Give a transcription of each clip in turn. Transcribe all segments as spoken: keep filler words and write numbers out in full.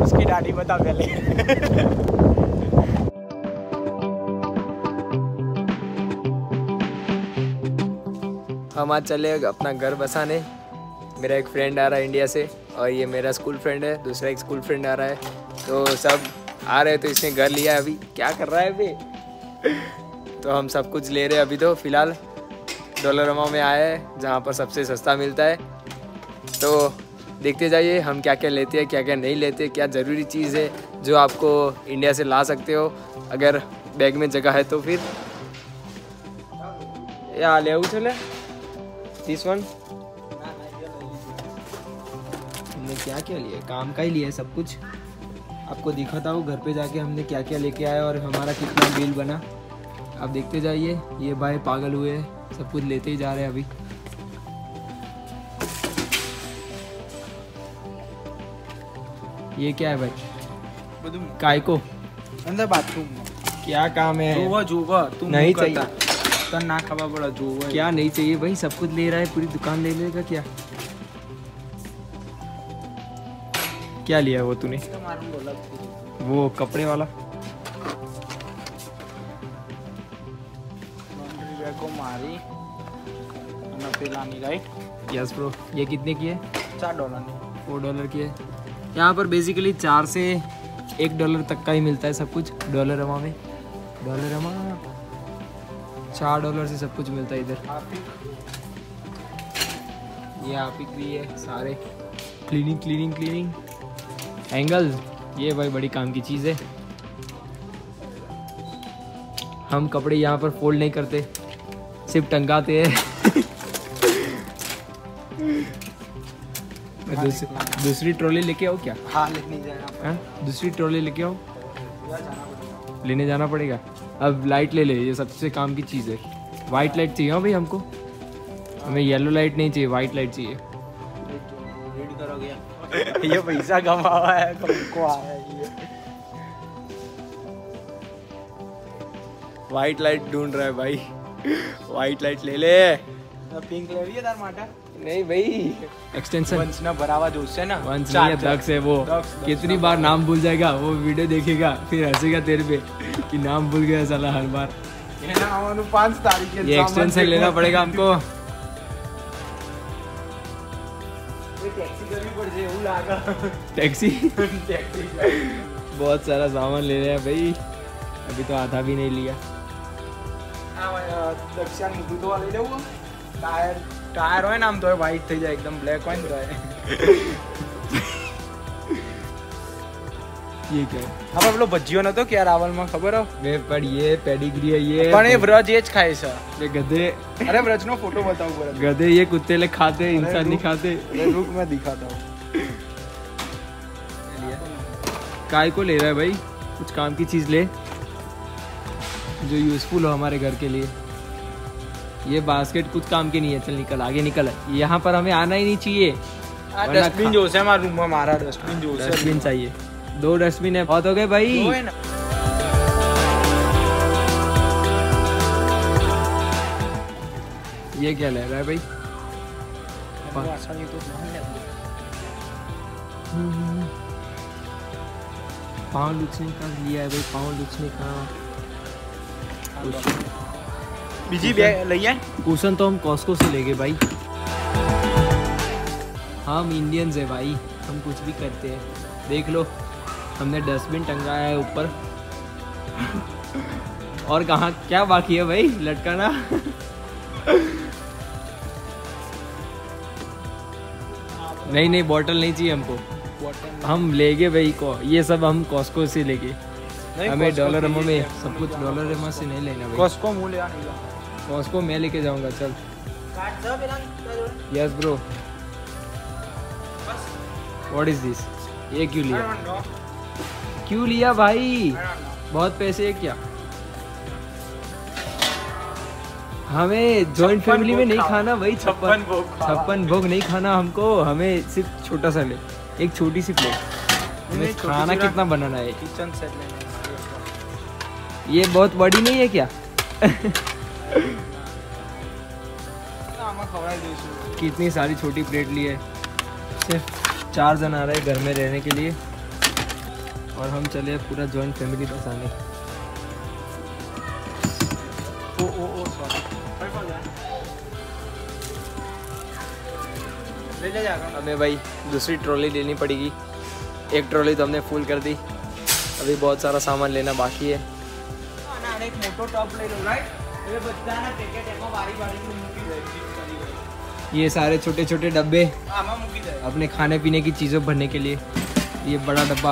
उसकी दाढ़ी बता पहले। हम आज चले अपना घर बसाने। मेरा एक फ्रेंड आ रहा है इंडिया से और ये मेरा स्कूल फ्रेंड है, दूसरा एक स्कूल फ्रेंड आ रहा है। तो सब आ रहे हैं तो इसने घर लिया है। अभी क्या कर रहा है अभी? तो हम सब कुछ ले रहे हैं अभी। तो फिलहाल डोलोरमा में आए हैं जहाँ पर सबसे सस्ता मिलता है। तो देखते जाइए हम क्या क्या लेते हैं, क्या क्या नहीं लेते, क्या ज़रूरी चीज़ है जो आपको इंडिया से ला सकते हो अगर बैग में जगह है तो। फिर या ले चले दिस वन। हमने क्या क्या लिया, काम का ही लिया है सब कुछ। आपको दिखाता हूँ घर पे जाके हमने क्या क्या लेके आए और हमारा कितना बिल बना। आप देखते जाइए। ये भाई पागल हुए हैं, सब कुछ लेते ही जा रहे हैं अभी। ये क्या है भाई? काय को अंदर बाथरूम क्या काम है? जोगा जोगा तुम नहीं चाहिए तो ना खबा बड़ा जोगा। क्या नहीं चाहिए भाई? सब कुछ ले रहा है, पूरी दुकान ले लेगा क्या? क्या लिया वो तूने? वो कपड़े वाला को मारी राइट। Yes bro. ये कितने की है? चार डॉलर फोर डॉलर की है। यहाँ पर बेसिकली चार से एक डॉलर तक का ही मिलता है सब कुछ डोलोरमा में। डोलोरमा चार डॉलर से सब कुछ मिलता है इधर। ये हार्पिक भी है सारे। क्लीनिंग क्लीनिंग क्लीनिंग एंगल, ये भाई बड़ी काम की चीज़ है। हम कपड़े यहाँ पर फोल्ड नहीं करते, सिर्फ टंगाते हैं। दूसरी, दूसरी ट्रॉली लेके आओ क्या? हाँ लेने जाना। दूसरी ट्रॉली लेके आओ। लेने जाना पड़ेगा। अब लाइट ले ले, ये सबसे काम की चीज़ है। वाइट लाइट चाहिए भाई हमको। हमें येलो लाइट नहीं चाहिए, वाइट लाइट चाहिए। ये पैसा कमावा है को आया ये। वाइट लाइट ढूंढ रहा है भाई। वाइट लाइट ले ले। पिंक ले रही है तार माटा। नहीं भाई, एक्सटेंशन वंश ना भरावा जो उससे ना वंश नहीं है, दक्ष है वो। कितनी बार नाम भूल जाएगा वो, वीडियो देखेगा फिर हंसेगा तेरे पे कि नाम भूल गया साला हर बार। ये ना पाँच तारीख के ये एक्सटेंशन लेना पड़ेगा हमको। टैक्सी टैक्सी बहुत सारा सामान ले रहे हैं भाई। अभी तो आधा भी नहीं लिया। दक्षिण मुद्दू तो वाले वो टायर टायर હોય ને આમ તો વ્હાઈટ થઈ જાય એકદમ બ્લેક હોય ને તો ये क्या है? હવે પેલો ભજીયો નતો કે રાવલ માં ખબર હો વે પર ये पेडिग्री है ये। પણ એ વ્રજ એ જ ખાય છે। ये गधे। अरे व्रज નો फोटो बताओ पूरा। गधे ये कुत्ते ले खाते, इंसान नहीं खाते। रुक मैं दिखाता हूँ। काय को ले रहा है भाई? कुछ काम की चीज ले जो यूजफुल हो हमारे घर के लिए। ये बास्केट कुछ काम की नहीं है। चल निकल आगे निकल। यहाँ पर हमें आना ही नहीं चाहिए। डस्टबिन जो है हमारे रूम में, हमारा डस्टबिन जो है। डस्टबिन चाहिए। दो डस्टबिन है, बहुत हो गए भाई। ये क्या ले रहा है भाई? पाँव लुचने का लिया है भाई, पाँव लुचने का। बीजी बैग लइए। कुशन तो हम कॉस्को से ले गए भाई। हम इंडियंस है भाई, हम कुछ भी करते हैं। देख लो हमने डस्टबिन टंगाया है ऊपर। और कहाँ क्या बाकी है भाई लटकाना? नहीं नहीं बॉटल नहीं चाहिए हमको। हम ले गए भाई को, ये सब हम कॉस्को से ले गए। हमें डोलोरमा में सब कुछ डोलोरमा से नहीं लेना भाई। कॉस्को मुँह ले आने का। कॉस्को मैं लेके जाऊंगा। चल yes bro. What is this? ये क्यों लिया? क्यों लिया भाई? बहुत पैसे है क्या? हमें जॉइंट फैमिली में नहीं खाना भाई। छप्पन भोग छप्पन भोग नहीं खाना हमको। हमें सिर्फ छोटा सा ले, एक छोटी सी प्लेट। हमें खाना कितना बनाना है? किचन सेट लेना। ये बहुत बड़ी नहीं है क्या? कितनी सारी छोटी प्लेट ली है। सिर्फ चार जन आ रहे हैं घर में रहने के लिए। और हम चले पूरा जॉइंट फैमिली बसाने। ओ ओ ओ सॉरी ले ले जाएगा। हमें भाई दूसरी ट्रॉली लेनी पड़ेगी। एक ट्रॉली तो हमने फुल कर दी, अभी बहुत सारा सामान लेना बाकी है। અને એક મોટો ટપ લઈ લો રાઈટ, એટલે બધાના પેકેટ એમાં વારી વારીને મૂકી દે। ये सारे छोटे छोटे डब्बे આમાં મૂકી દે। अपने खाने पीने की चीज़ों भरने के लिए। ये बड़ा डब्बा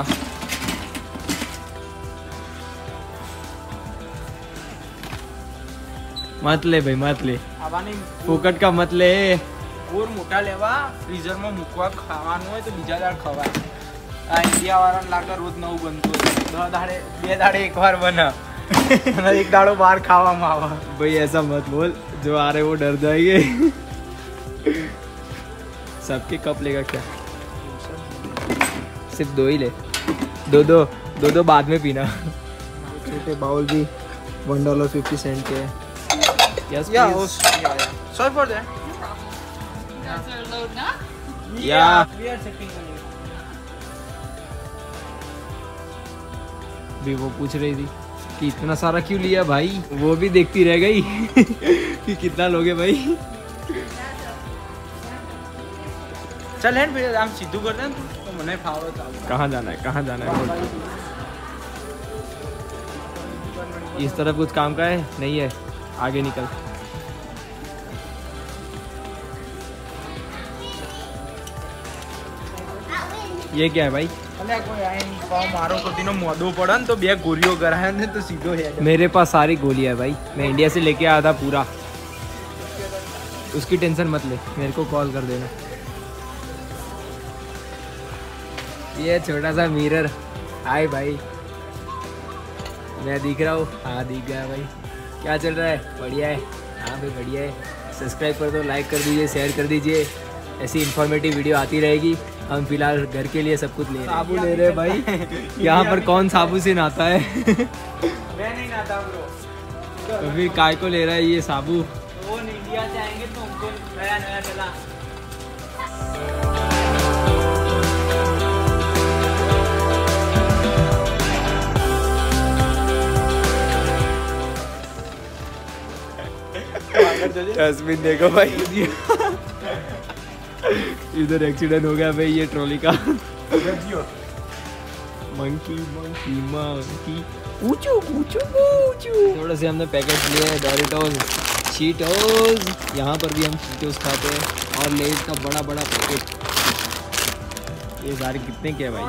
मत ले भाई मत ले, આવાની फोकट का मत ले। ગોર મોટા લેવા, ફ્રીઝરમાં મૂકવા, ખાવાનું હોય તો બીજા દાડ ખવાય। આ ઇન્ડિયા વાળાને લાગે રોજ નવું બનતું હોય, દસ દાડે બે દાડે એકવાર બને અને એક દાડો બહાર ખાવામાં આવે। भाई ऐसा मत बोल, जो आ रहे वो डर जाएंगे। सबके कप लेगा क्या? सिर्फ दो ही ले, दो दो दो दो बाद में पीना। छोटे बाउल भी वन डॉलर फिफ्टी सेंट के हैं। Yes, Yeah, please. oh, yeah, yeah. Sorry for that. Guys are low now? Yeah. We are setting the limit. भी वो पूछ रही थी कि इतना सारा क्यों लिया भाई, वो भी देखती रह गई कि कितना लोगे भाई। चल हैंड फिर हम सीधू कर दें तो मने फावड़ो चालू। कहाँ जाना है कहाँ जाना है बोल। इस तरफ कुछ काम का है नहीं है, आगे निकल। ये क्या है भाई? અલ્યા કોઈ આઈ પાવ મારો કોતીનો મોદો પડે ને તો બે ગોળીઓ કરાય ને તો સીધો હેડ। मेरे पास सारी गोलियां है भाई, मैं इंडिया से लेके आया था पूरा, उसकी टेंशन मत ले, मेरे को कॉल कर देना। ये छोटा सा मिरर, हाय भाई, मैं दिख रहा हूँ? हाँ दिख गया भाई। क्या चल रहा है? बढ़िया है? हाँ भाई बढ़िया है। सब्सक्राइब कर दो, लाइक कर दीजिए, शेयर कर दीजिए, ऐसी इन्फॉर्मेटिव वीडियो आती रहेगी। हम फिलहाल घर के लिए सब कुछ ले रहे हैं। साबु ले रहे हैं भाई। यहाँ पर कौन साबु से नहाता है? मैं नहीं नाता ब्रो। तो फिर काय को ले रहा है ये साबु? वो इंडिया से आएंगे तो उनको नया नया चला। डस्टबिन देखो भाई। इधर एक्सीडेंट हो गया भाई ये ट्रॉली का। मंकी मंकी मंकी पूछो पूछो पूछो। थोड़े से हमने पैकेट लिए हैं डोरिटोस, चीटोस, यहाँ पर भी हम चीटोस खाते हैं, और लेज का बड़ा बड़ा पैकेट। ये सारे कितने के हैं भाई?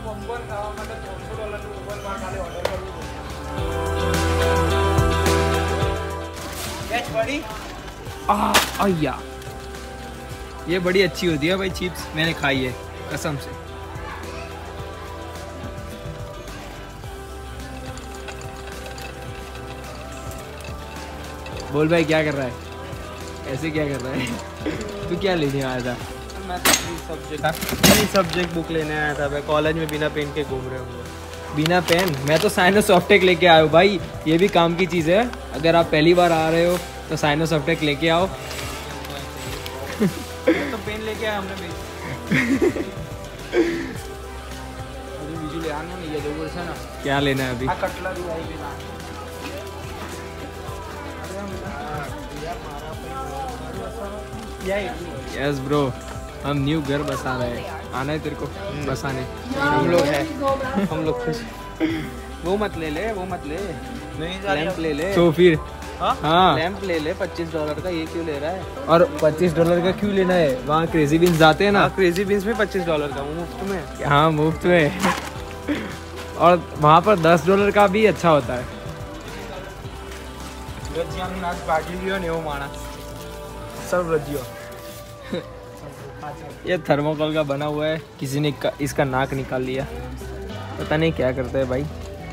आ आया, ये बड़ी अच्छी होती है भाई चिप्स, मैंने खाई है कसम से। बोल भाई क्या कर रहा है? ऐसे क्या कर रहा है? तू क्या लेने आया था? मैं तो सब्जेक्ट नहीं सब्जेक्ट बुक लेने आया था भाई, कॉलेज में बिना पेन के घूम रहे होंगे। बिना पेन? मैं तो साइनोसॉफ्टेक लेके आया हूँ भाई, ये भी काम की चीज़ है। अगर आप पहली बार आ रहे हो तो साइनोसॉफ्टेक लेके आओ। तो पेन लेके आया हमने भाई। अभी बीजू ले आना नहीं है दो वर्ष है ना। क्या लेना है अभी? आ कटलरी आई भी ना। यस ब्रो, हम न्यू घर बसा रहे हैं, आना है तेरे को बसाने? हम लोग है हम लोग खुश। वो मत ले ले वो मत ले, नहीं लैंप ले ले। तो फिर हाँ हाँ, लैंप ले ले पच्चीस डॉलर का, ये क्यों ले रहा है? और पच्चीस डॉलर का क्यों लेना है? वहाँ क्रेजी बीन्स जाते हैं ना। हाँ क्रेजी बीन्स में पच्चीस डॉलर का, वो मुफ्त में। हाँ मुफ्त में। और वहाँ पर दस डॉलर का भी अच्छा होता है। રજિયાનું નાક ભાગી ગયો ને એવો માણસ सब रजियो। ये थर्मोकोल का बना हुआ है, किसी ने का, इसका नाक निकाल लिया, पता नहीं क्या करते हैं भाई।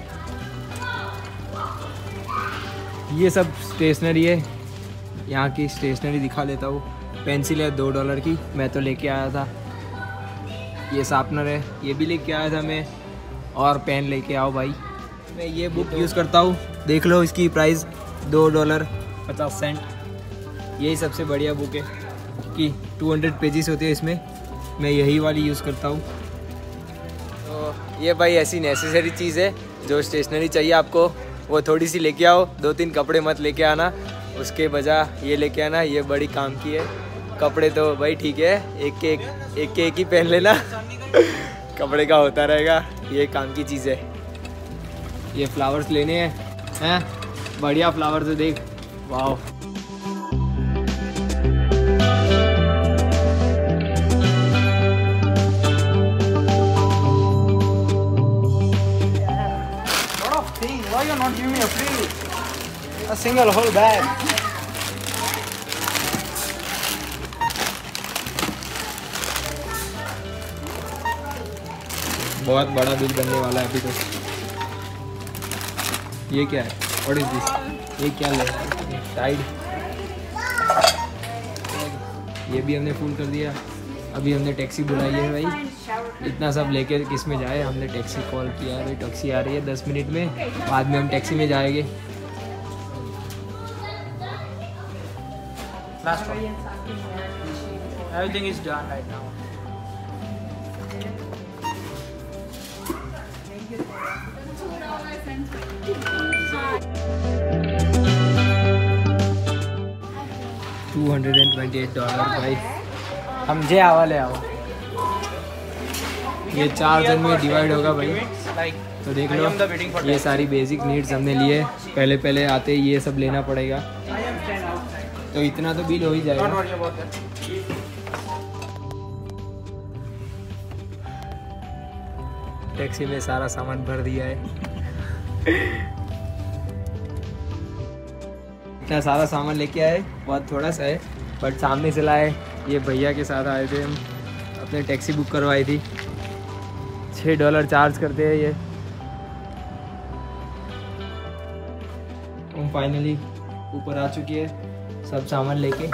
ये सब स्टेशनरी है, यहाँ की स्टेशनरी दिखा लेता हूँ। पेंसिल है दो डॉलर की, मैं तो लेके आया था। ये शार्पनर है, ये भी लेके आया था मैं। और पेन लेके आओ भाई। मैं ये बुक यूज़ करता हूँ, देख लो इसकी प्राइस दो डॉलर पचास सेंट। यही सबसे बढ़िया बुक है कि दो सौ पेजेस होते हैं इसमें, मैं यही वाली यूज़ करता हूँ। तो ये भाई ऐसी नेसेसरी चीज़ है, जो स्टेशनरी चाहिए आपको वो थोड़ी सी लेके आओ, दो तीन कपड़े मत लेके आना, उसके बजाय ये लेके आना, ये बड़ी काम की है। कपड़े तो भाई ठीक है, एक के एक एक के एक ही पहन लेना कपड़े का होता रहेगा, ये काम की चीज़ है। ये फ्लावर्स लेने हैं, हैं बढ़िया फ्लावर्स है, देख वाह। Why you not giving me a free, a single whole bag? बहुत बड़ा बिल बनने वाला है अभी तो। ये क्या है? What is this? ये क्या ले टाइड? ये भी हमने फुल कर दिया। अभी हमने टैक्सी बुलाई है भाई, इतना सब लेके किस में जाए। हमने टैक्सी कॉल किया है भाई, टैक्सी आ रही है दस मिनट में, बाद में हम टैक्सी में जाएंगे। Last one. Everything is done right now. Two hundred and twenty eight dollar भाई। हम जे आवाले आओ, ये चार जन में डिवाइड होगा भाई, like तो देख I लो। am the waiting for ये taxi. सारी बेसिक नीड्स हमने लिए, पहले पहले आते ही ये सब लेना पड़ेगा, I am stand outside. तो इतना तो बिल हो ही Don't जाएगा। worry about that. टैक्सी में सारा सामान भर दिया है इतना सारा सामान लेके आए, बहुत थोड़ा सा है बट सामने से लाए। ये भैया के साथ आए थे हम, अपने टैक्सी बुक करवाई थी, छः डॉलर चार्ज करते हैं ये। हम फाइनली ऊपर आ चुके हैं सब सामान लेके।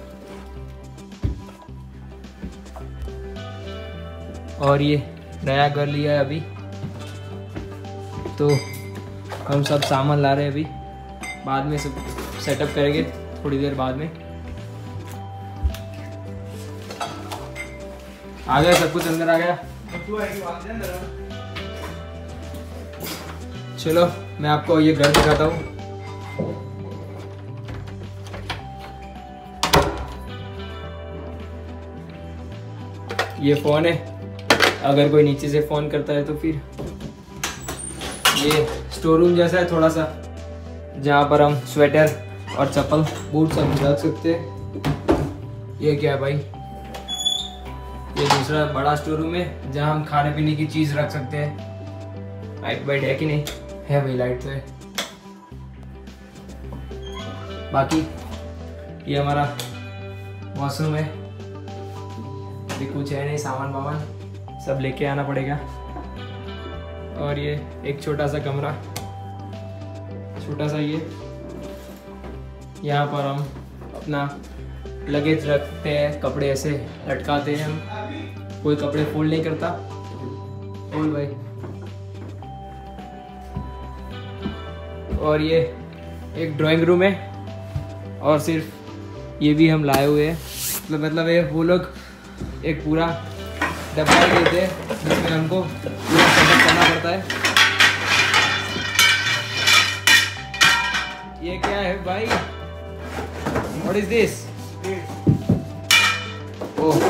और ये नया घर लिया है अभी, तो हम सब सामान ला रहे हैं अभी, बाद में सब सेटअप करेंगे थोड़ी देर बाद में। आ गया सब कुछ, अंदर आ गया। चलो मैं आपको ये घर दिखाता हूँ। ये फ़ोन है, अगर कोई नीचे से फ़ोन करता है तो फिर ये स्टोर रूम जैसा है थोड़ा सा, जहाँ पर हम स्वेटर और चप्पल बूट सब रख सकते हैं। ये क्या है भाई? ये दूसरा बड़ा स्टोर रूम है, जहाँ हम खाने पीने की चीज़ रख सकते हैं। लाइट वाइट है कि नहीं? है भाई, लाइट तो है। बाकी ये हमारा वॉशरूम है, अभी कुछ है नहीं, सामान वामान सब लेके आना पड़ेगा। और ये एक छोटा सा कमरा, छोटा सा, ये यहाँ पर हम अपना लगेज रखते हैं, कपड़े ऐसे लटकाते हैं हम, कोई कपड़े फोल्ड नहीं करता। और भाई और ये एक ड्राइंग रूम है, और सिर्फ ये भी हम लाए हुए हैं, मतलब मतलब ये वो लोग एक पूरा डब्बा ही देते हैं जिसमें हमको पूरा सेटअप करना पड़ता है। ये क्या है भाई? What is this? ओह,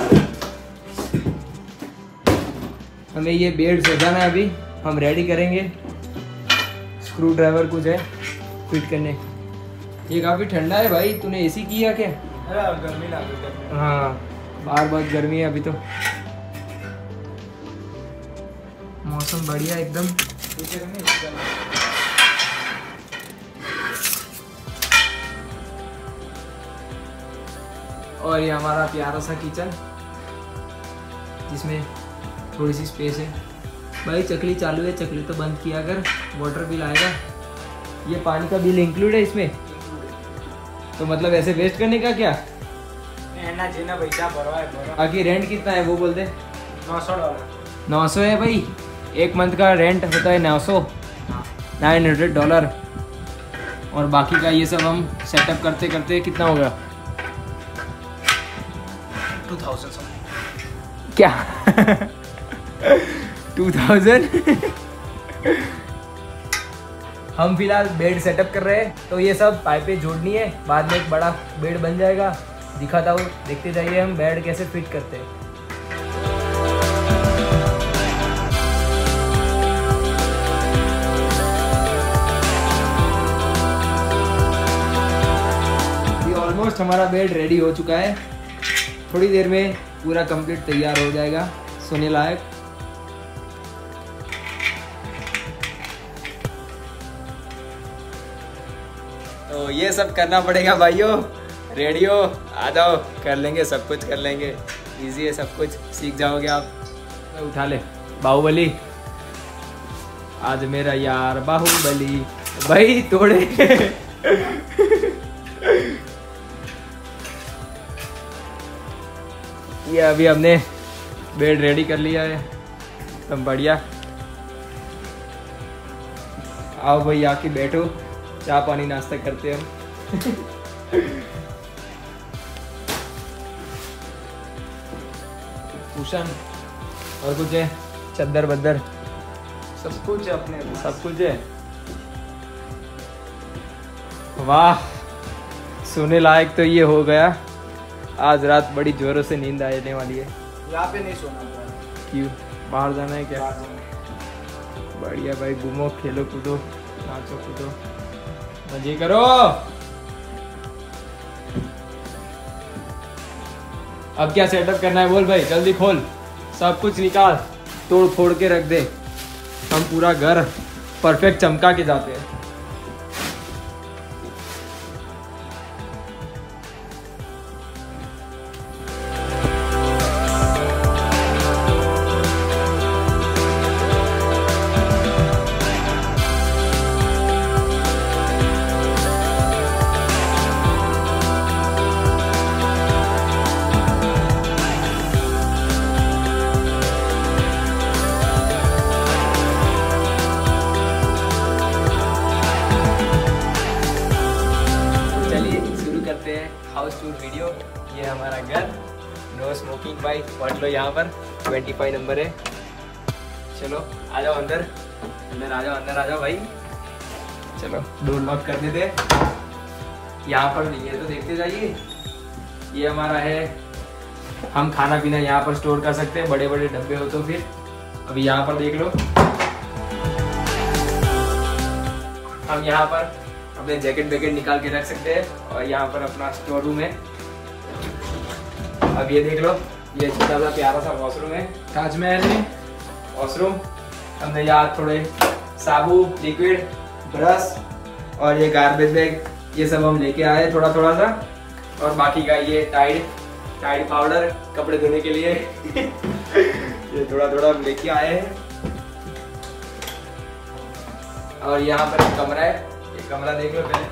हमें ये बेड सजाना है, अभी हम रेडी करेंगे। स्क्रू ड्राइवर कुछ है फिट करने। ये काफ़ी ठंडा है भाई, तूने एसी किया क्या? अरे गर्मी लग रही है। हाँ, बाहर बहुत गर्मी है अभी तो, मौसम बढ़िया एकदम। और ये हमारा प्यारा सा किचन, जिसमें थोड़ी सी स्पेस है। भाई चकली चालू है, चकली तो बंद किया कर, वाटर बिल आएगा। ये पानी का बिल इंक्लूड है इसमें, तो मतलब ऐसे वेस्ट करने का क्या? एना जेना पैसा भरवा है भरवा। बाकी रेंट कितना है वो बोल दे। नौ सौ डॉलर। नौ सौ है भाई, एक मंथ का रेंट होता है नौ सौ, नाइन हंड्रेड डॉलर। और बाकी का ये सब हम सेटअप करते करते कितना होगा? Two thousand something. क्या? Two thousand. हम फिलहाल बेड सेटअप कर रहे हैं, तो ये सब पाइपें जोड़नी है, बाद में एक बड़ा बेड बन जाएगा। दिखाता हूँ, देखते जाइए हम बेड कैसे फिट करते हैं। ये ऑलमोस्ट हमारा बेड रेडी हो चुका है, थोड़ी देर में पूरा कंप्लीट तैयार हो जाएगा, सोने लायक। तो ये सब करना पड़ेगा भाइयों। रेडियो आ जाओ, कर लेंगे, सब कुछ कर लेंगे, इजी है सब कुछ, सीख जाओगे आप। तो उठा ले बाहुबली, आज मेरा यार बाहुबली भाई तोड़े। ये अभी हमने बेड रेडी कर लिया है, एकदम बढ़िया। आओ भाई आके बैठो, चाय पानी नाश्ता करते हैं हम। कुशन और कुछ है, चद्दर बद्दर सब कुछ है अपने पास। सब कुछ है। वाह, सोने लायक तो ये हो गया। आज रात बड़ी जोरों से नींद आने वाली है। यहाँ पे नहीं सोना पड़ा। क्यों, बाहर जाना है क्या? बाहर जाना है। बढ़िया भाई, घूमो, खेलो, कूदो, नाचो कूदो, मजे करो। अब क्या सेटअप करना है बोल भाई, जल्दी खोल, सब कुछ निकाल, तोड़ फोड़ के रख दे। हम पूरा घर परफेक्ट चमका के जाते हैं। House tour video. ये हमारा घर, नो स्मोकिंग भाई, पढ़ लो यहाँ पर, पच्चीस नंबर है। चलो आ जाओ अंदर, अंदर आ जाओ, अंदर आ जाओ भाई। चलो डोर लॉक कर देते। यहाँ पर ये तो देखते जाइए, ये हमारा है, हम खाना पीना यहाँ पर स्टोर कर सकते हैं, बड़े बड़े डब्बे हो तो फिर। अभी यहाँ पर देख लो, हम यहाँ पर अपने जैकेट वैकेट निकाल के रख सकते हैं, और यहाँ पर अपना स्टोर रूम है। अब ये देख लो, ये छोटा सा प्यारा सा वॉशरूम है, ताजमहल में वॉशरूम। हमने यहाँ थोड़े साबुन, लिक्विड, ब्रश और ये गार्बेज बैग, ये सब हम लेके आए थोड़ा थोड़ा सा। और बाकी का ये टाइड टाइड पाउडर कपड़े धोने के लिए ये थोड़ा थोड़ा हम लेके आए हैं। और यहाँ पर एक कमरा है, ये कमरा देख लो पहले,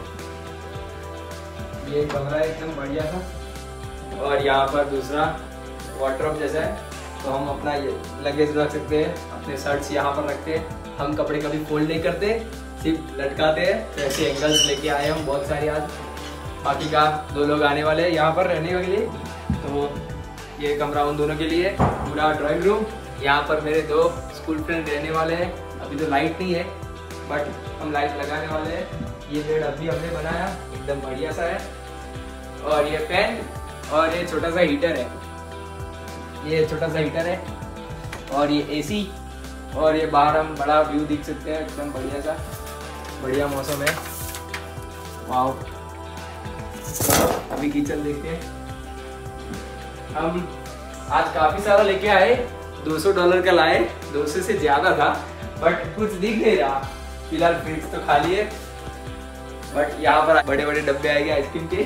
ये कमरा है एकदम बढ़िया सा। और यहाँ पर दूसरा वार्डरोब जैसा है, तो हम अपना ये लगेज रख सकते हैं, अपने शर्ट्स यहाँ पर रखते हैं। हम कपड़े कभी फोल्ड नहीं करते, सिर्फ लटकाते हैं। तो ऐसे एंगल्स लेके आए हम बहुत सारे आज। बाकी का दो लोग आने वाले हैं यहाँ पर रहने के लिए, तो ये कमरा उन दोनों के लिए। पूरा ड्राइंग रूम, यहाँ पर मेरे दो स्कूल फ्रेंड रहने वाले हैं। अभी तो लाइट नहीं है, बट हम लाइट लगाने वाले हैं। ये बेड अभी हमने बनाया, एकदम बढ़िया सा है। और ये फैन, और ये छोटा सा हीटर है, ये छोटा सा हीटर है। और ये एसी, और ये बाहर हम बड़ा व्यू देख सकते हैं, एकदम बढ़िया सा, बढ़िया मौसम है। वाओ। अभी किचन देखते हैं। हम आज काफी सारा लेके आए, दो सौ डॉलर का लाए, दो सौ से ज्यादा था, बट कुछ दिख नहीं रहा। फिलहाल फ्रिज तो खाली है, बट यहाँ पर बड़े बड़े डब्बे आएंगे आइसक्रीम के।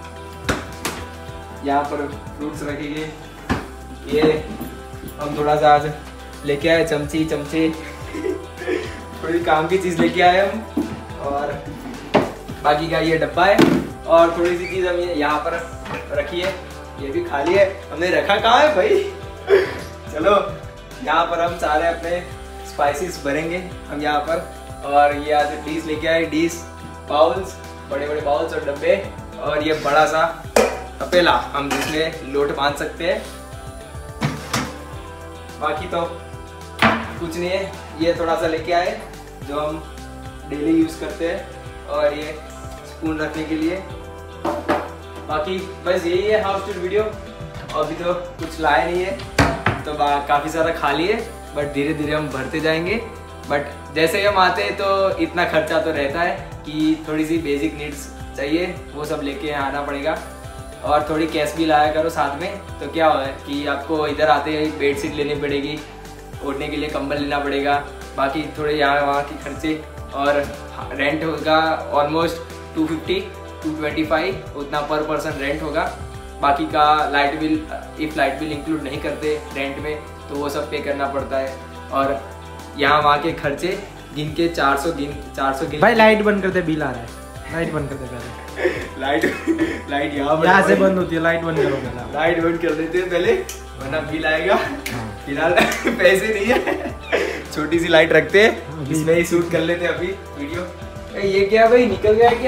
यहाँ पर फ्रूट्स रखेंगे। ये हम थोड़ा सा आज लेके आए, चमची चमचे थोड़ी काम की चीज लेके आए हम। और बाकी का ये डब्बा है, और थोड़ी सी चीज हम ये यहाँ पर रखी है, ये भी खाली है। हमने रखा कहाँ है भाई? चलो यहाँ पर हम सारे अपने स्पाइसेस भरेंगे हम यहाँ पर। और ये आज डिश लेके आए, डिश, बाउल्स, बड़े बड़े बाउल्स और डब्बे। और ये बड़ा सा तपेला, हम जिसमें लोट बांध सकते हैं। बाकी तो कुछ नहीं है, ये थोड़ा सा लेके आए जो हम डेली यूज़ करते हैं, और ये स्पून रखने के लिए। बाकी बस यही है हाउस टूर वीडियो। अभी तो कुछ लाए नहीं है, तो काफ़ी सारा खाली है, बट धीरे धीरे हम भरते जाएंगे। बट जैसे ही हम आते हैं तो इतना खर्चा तो रहता है कि थोड़ी सी बेसिक नीड्स चाहिए, वो सब लेके आना पड़ेगा। और थोड़ी कैश भी लाया करो साथ में, तो क्या हो कि आपको इधर आते ही बेड शीट लेनी पड़ेगी, ओढ़ने के लिए कंबल लेना पड़ेगा, बाकी थोड़े यहाँ वहाँ के खर्चे, और रेंट होगा almost two fifty two twenty five उतना पर पर्सन रेंट होगा। बाकी का light bill, if light bill include नहीं करते रेंट में तो वो सब पे करना पड़ता है। और यहाँ वहाँ के खर्चे गिन के चार सौ गिन चार सौ गिन। भाई लाइट बंद करते, बिल आ रहा है। लाइट बंद करते पहले। लाइट लाइट यहाँ यहाँ से बंद होती है, लाइट बंद करो पहले। लाइट बंद कर देते हैं पहले, वरना बिल आएगा। फिलहाल पैसे नहीं है, छोटी सी लाइट रखते हैं, इसमें ही शूट कर लेते हैं अभी वीडियो। ये क्या भाई, निकल गया क्या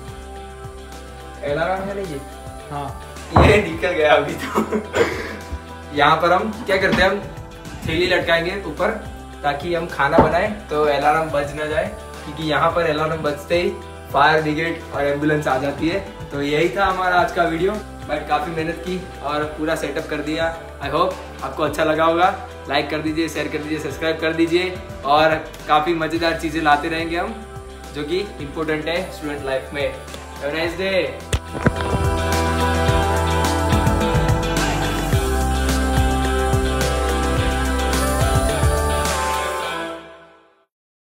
अलार्म है? नहीं ये, हाँ ये निकल गया अभी तो। यहाँ पर हम क्या करते हैं, हम थैली लटकाएंगे ऊपर ताकि हम खाना बनाएं तो अलार्म बज ना जाए, क्योंकि यहाँ पर अलार्म बजते ही फायर ब्रिगेड और एम्बुलेंस आ जाती है। तो यही था हमारा आज का वीडियो, बट काफ़ी मेहनत की और पूरा सेटअप कर दिया। आई होप आपको अच्छा लगा होगा। लाइक कर दीजिए, शेयर कर दीजिए, सब्सक्राइब कर दीजिए, और काफ़ी मज़ेदार चीज़ें लाते रहेंगे हम, जो कि इम्पोर्टेंट है स्टूडेंट लाइफ में। Have a nice day.